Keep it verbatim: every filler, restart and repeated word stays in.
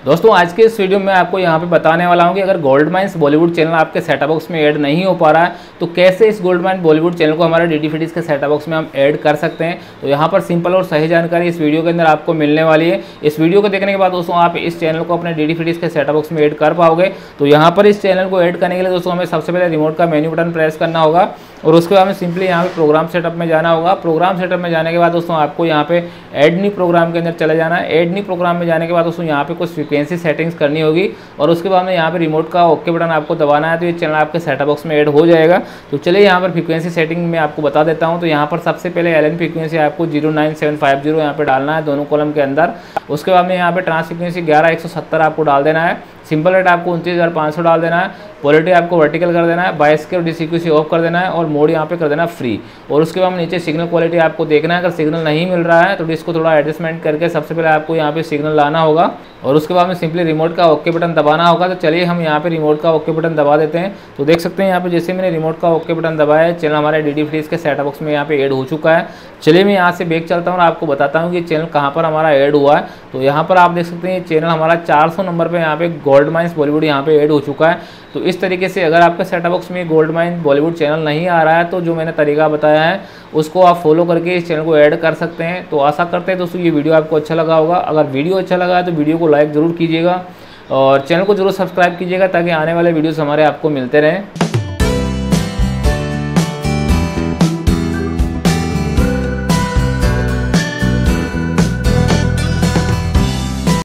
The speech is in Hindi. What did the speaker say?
दोस्तों आज के इस वीडियो में आपको यहाँ पे बताने वाला हूँ कि अगर गोल्ड माइंस बॉलीवुड चैनल आपके सेटअप बॉक्स में ऐड नहीं हो पा रहा है तो कैसे इस गोल्ड माइंस बॉलीवुड चैनल को हमारे डीडी फिटिक्स के सेटअप बॉक्स में हम ऐड कर सकते हैं। तो यहाँ पर सिंपल और सही जानकारी इस वीडियो के अंदर आपको मिलने वाली है। इस वीडियो को देखने के बाद दोस्तों आप इस चैनल को अपने डीडी फिटिक्स के सेटअप बॉक्स में ऐड कर पाओगे। तो यहाँ पर इस चैनल को ऐड करने के लिए दोस्तों हमें सबसे पहले रिमोट का मेन्यू बटन प्रेस करना होगा और उसके बाद हमें सिंपली यहाँ पे प्रोग्राम सेटअप में जाना होगा। प्रोग्राम सेटअप में जाने के बाद दोस्तों आपको यहाँ पे ऐड न्यू प्रोग्राम के अंदर चले जाना है। ऐड न्यू प्रोग्राम में जाने के बाद दोस्तों यहाँ पे कुछ फ्रीक्वेंसी सेटिंग्स करनी होगी और उसके बाद में यहाँ पे रिमोट का ओके बटन आपको दबाना है तो ये चैनल आपके सेटअप बॉक्स में ऐड हो जाएगा। तो चलिए यहाँ पर फ्रीक्वेंसी सेटिंग में आपको बता देता हूँ। तो यहाँ पर सबसे पहले एल एन फ्रीक्वेंसी आपको zero nine seven five zero यहाँ पे डालना है दोनों कॉलम के अंदर। उसके बाद में यहाँ पे ट्रांस फ्रीक्वेंसी ग्यारह एक सौ सत्तर आपको डाल देना है। सिंपल रेट आपको उनतीस हज़ार पाँच सौ डाल देना है। क्वालिटी आपको वर्टिकल कर देना है। बाईस के और डीसीक्यूसी ऑफ कर देना है और मोड यहाँ पे कर देना फ्री। और उसके बाद नीचे सिग्नल क्वालिटी आपको देखना है। अगर सिग्नल नहीं मिल रहा है तो इसको थोड़ा एडजस्टमेंट करके सबसे पहले आपको यहाँ पे सिग्नल लाना होगा और उसके बाद में सिंपली रिमोट का ओके बटन दबाना होगा। तो चलिए हम यहाँ पे रिमोट का ओके बटन दबा देते हैं। तो देख सकते हैं यहाँ पे जैसे मैंने रिमोट का ओके बटन दबाया है चैनल हमारे डीडी फिटिक्स के सेटअप बॉक्स में यहाँ पे ऐड हो चुका है। चलिए मैं यहाँ से बैक चलता हूँ और आपको बताता हूँ कि चैनल कहाँ पर हमारा ऐड हुआ है। तो यहाँ पर आप देख सकते हैं चैनल हमारा चार सौ नंबर पे यहाँ पे गोल्ड माइंस बॉलीवुड यहाँ पे ऐड हो चुका है। तो इस तरीके से अगर आपके सेटअप बॉक्स में गोल्ड माइंस बॉलीवुड चैनल नहीं आ रहा है तो जो मैंने तरीका बताया है उसको आप फॉलो करके इस चैनल को ऐड कर सकते हैं। तो आशा करते हैं दोस्तों ये वीडियो आपको अच्छा लगा होगा। अगर वीडियो अच्छा लगा है तो वीडियो को लाइक ज़रूर कीजिएगा और चैनल को जरूर सब्सक्राइब कीजिएगा ताकि आने वाले वीडियोस हमारे आपको मिलते रहें।